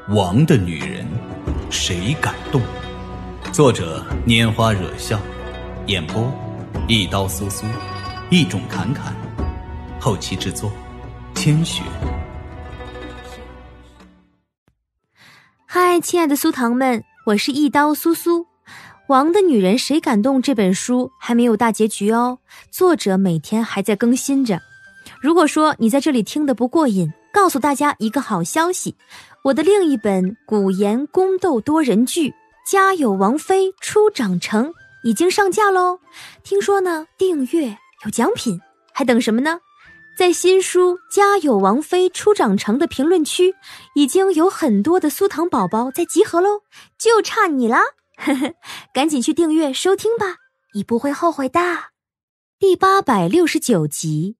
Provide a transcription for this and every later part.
王的女人谁敢动？作者拈花惹笑，演播一刀苏苏，一种侃侃，后期制作千雪。 嗨，亲爱的苏糖们，我是一刀苏苏。王的女人谁敢动这本书还没有大结局哦，作者每天还在更新着。如果说你在这里听得不过瘾，告诉大家一个好消息，我的另一本古言宫斗多人剧《家有王妃出长城》已经上架咯。听说呢，订阅有奖品，还等什么呢？在新书《家有王妃出长城》的评论区，已经有很多的苏糖宝宝在集合咯，就差你啦！赶紧去订阅收听吧，你不会后悔的。第869集。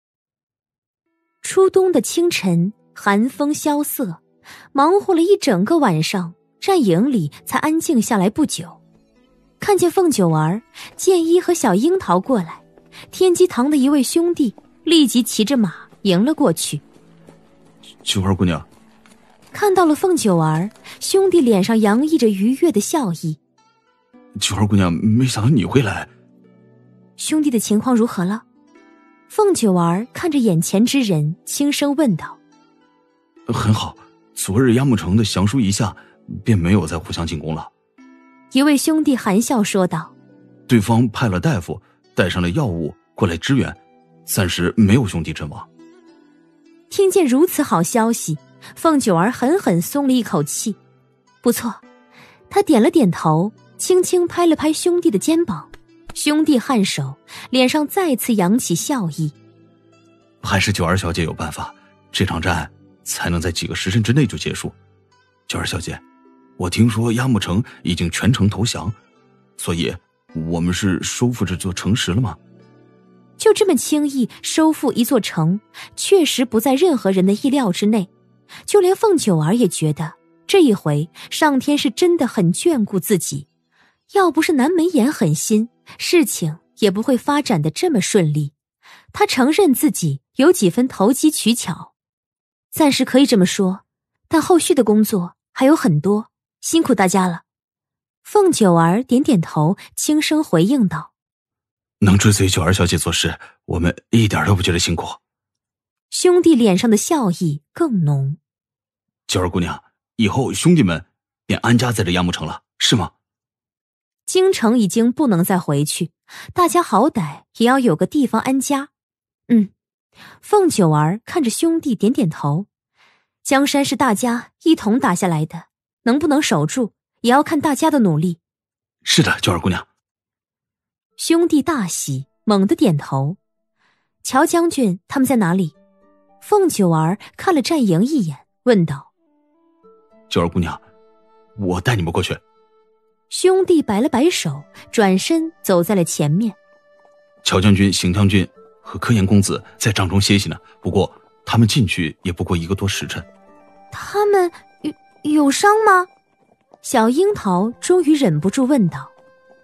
初冬的清晨，寒风萧瑟，忙活了一整个晚上，战营里才安静下来不久。看见凤九儿、剑一和小樱桃过来，天机堂的一位兄弟立即骑着马迎了过去。 九儿姑娘。 看到了凤九儿，兄弟脸上洋溢着愉悦的笑意。 九儿姑娘，没想到你会来。 兄弟的情况如何了？凤九儿看着眼前之人，轻声问道。 很好，昨日鸭木城的降书一下，便没有再互相进攻了。 一位兄弟含笑说道。 对方派了大夫，带上了药物过来支援，暂时没有兄弟阵亡。 听见如此好消息，凤九儿狠狠松了一口气。不错，他点了点头，轻轻拍了拍兄弟的肩膀。兄弟颔首，脸上再次扬起笑意。 还是九儿小姐有办法，这场战才能在几个时辰之内就结束。九儿小姐，我听说鸭木城已经全城投降，所以我们是收复这座城池了吗？ 就这么轻易收复一座城，确实不在任何人的意料之内。就连凤九儿也觉得，这一回上天是真的很眷顾自己。要不是南门眼狠心，事情也不会发展得这么顺利。他承认自己有几分投机取巧，暂时可以这么说，但后续的工作还有很多，辛苦大家了。凤九儿点点头，轻声回应道。 能追随九儿小姐做事，我们一点都不觉得辛苦。 兄弟脸上的笑意更浓。 九儿姑娘，以后兄弟们便安家在这鸭木城了，是吗？ 京城已经不能再回去，大家好歹也要有个地方安家。凤九儿看着兄弟点点头。江山是大家一同打下来的，能不能守住，也要看大家的努力。 是的，九儿姑娘。 兄弟大喜，猛地点头。乔将军他们在哪里？凤九儿看了战营一眼，问道。 九儿姑娘，我带你们过去。 兄弟摆了摆手，转身走在了前面。 乔将军、邢将军和科研公子在帐中歇息呢，不过他们进去也不过1个多时辰。 他们有伤吗？小樱桃终于忍不住问道。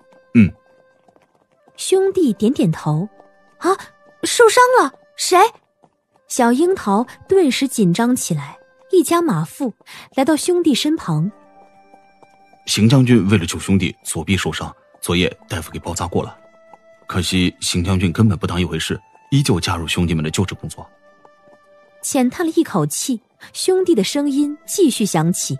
兄弟点点头。啊，受伤了？谁？小樱桃顿时紧张起来，一家马腹来到兄弟身旁。 邢将军为了救兄弟，左臂受伤，昨夜大夫给包扎过了。可惜邢将军根本不当一回事，依旧加入兄弟们的救治工作。 浅叹了一口气，兄弟的声音继续响起。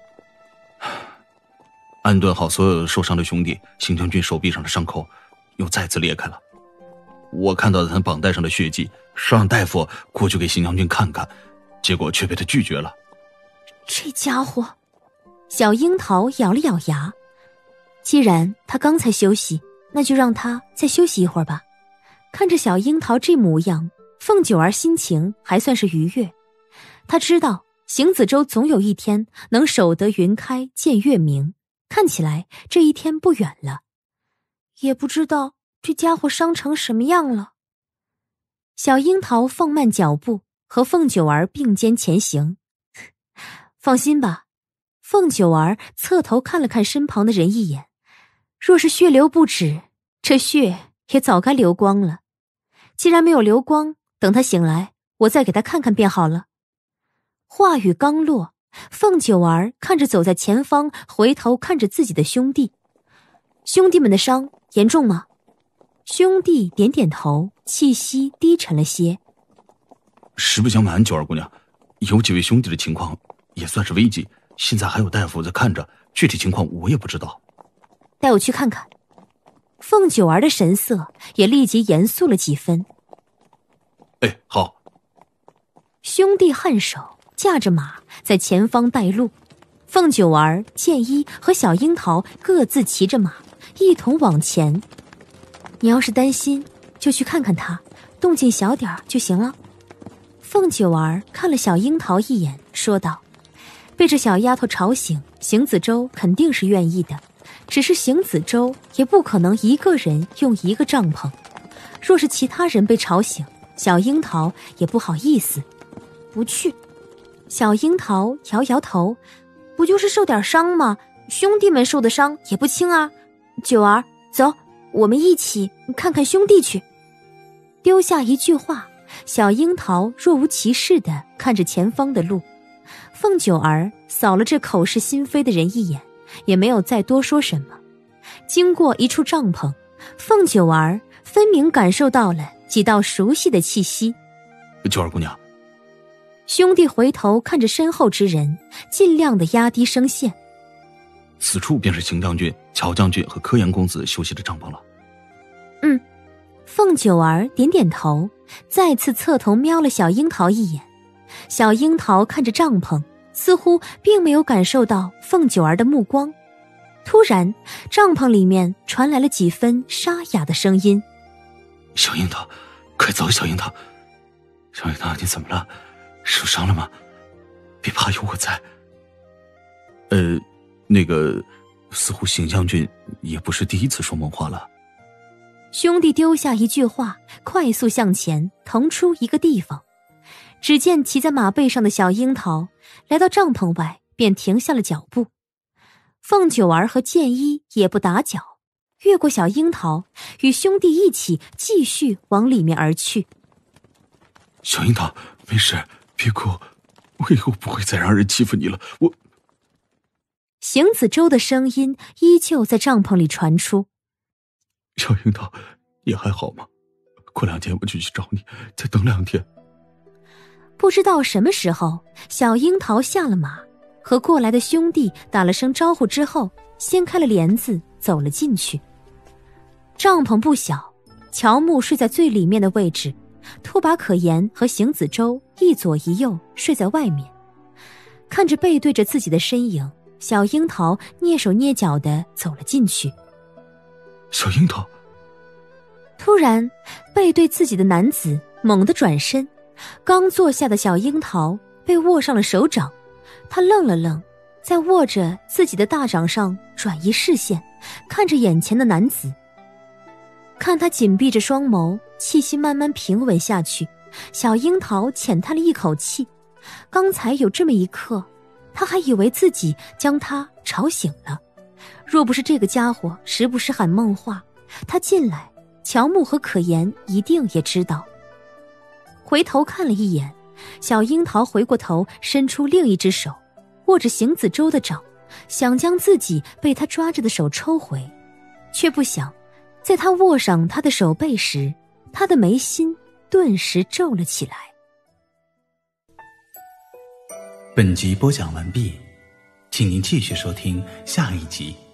安顿好所有受伤的兄弟，邢将军手臂上的伤口又再次裂开了。我看到他绑带上的血迹，是让大夫过去给邢将军看看，结果却被他拒绝了。 这家伙。小樱桃咬了咬牙，既然他刚才休息，那就让他再休息一会儿吧。看着小樱桃这模样，凤九儿心情还算是愉悦。他知道邢子洲总有一天能守得云开见月明，看起来这一天不远了。也不知道这家伙伤成什么样了。小樱桃放慢脚步，和凤九儿并肩前行。放心吧。凤九儿侧头看了看身旁的人一眼，若是血流不止，这血也早该流光了。既然没有流光，等他醒来，我再给他看看便好了。话语刚落， 凤九儿看着走在前方，回头看着自己的兄弟。兄弟们的伤严重吗？兄弟点点头，气息低沉了些。 实不相瞒，九儿姑娘，有几位兄弟的情况也算是危急，现在还有大夫在看着，具体情况我也不知道。 带我去看看。凤九儿的神色也立即严肃了几分。 哎，好。 兄弟颔首，驾着马在前方带路。凤九儿、剑一和小樱桃各自骑着马，一同往前。你要是担心，就去看看他，动静小点就行了。凤九儿看了小樱桃一眼，说道：被这小丫头吵醒，邢子洲肯定是愿意的，只是邢子洲也不可能一个人用一个帐篷，若是其他人被吵醒，小樱桃也不好意思。不去。小樱桃摇摇头，不就是受点伤吗？兄弟们受的伤也不轻啊。九儿，走，我们一起看看兄弟去。丢下一句话，小樱桃若无其事地看着前方的路。凤九儿扫了这口是心非的人一眼，也没有再多说什么。经过一处帐篷，凤九儿分明感受到了几道熟悉的气息。 九儿姑娘。 兄弟回头看着身后之人，尽量的压低声线。 此处便是邢将军、乔将军和柯岩公子休息的帐篷了。 凤九儿点点头，再次侧头瞄了小樱桃一眼。小樱桃看着帐篷，似乎并没有感受到凤九儿的目光。突然，帐篷里面传来了几分沙哑的声音： 小樱桃，快走！小樱桃，小樱桃，你怎么了？受伤了吗？别怕，有我在。那个，似乎邢将军也不是第一次说梦话了。 兄弟丢下一句话，快速向前腾出一个地方。只见骑在马背上的小樱桃来到帐篷外，便停下了脚步。凤九儿和剑一也不打搅，越过小樱桃，与兄弟一起继续往里面而去。 小樱桃，没事，别哭，我以后不会再让人欺负你了。 邢子洲的声音依旧在帐篷里传出： 小樱桃，你还好吗？过2天我就去找你，再等2天。 不知道什么时候，小樱桃下了马，和过来的兄弟打了声招呼之后，掀开了帘子走了进去。帐篷不小，乔木睡在最里面的位置，兔把可言和邢子洲一左一右睡在外面。看着背对着自己的身影，小樱桃蹑手蹑脚地走了进去。 小樱桃！ 突然，背对自己的男子猛地转身，刚坐下的小樱桃被握上了手掌。他愣了愣，在握着自己的大掌上转移视线，看着眼前的男子。看他紧闭着双眸，气息慢慢平稳下去，小樱桃浅叹了一口气。刚才有这么一刻，他还以为自己将他吵醒了。若不是这个家伙时不时喊梦话，他进来，乔木和可言一定也知道。回头看了一眼，小樱桃回过头，伸出另一只手，握着邢子洲的掌，想将自己被他抓着的手抽回，却不想，在他握上他的手背时，他的眉心顿时皱了起来。 本集播讲完毕，请您继续收听下一集。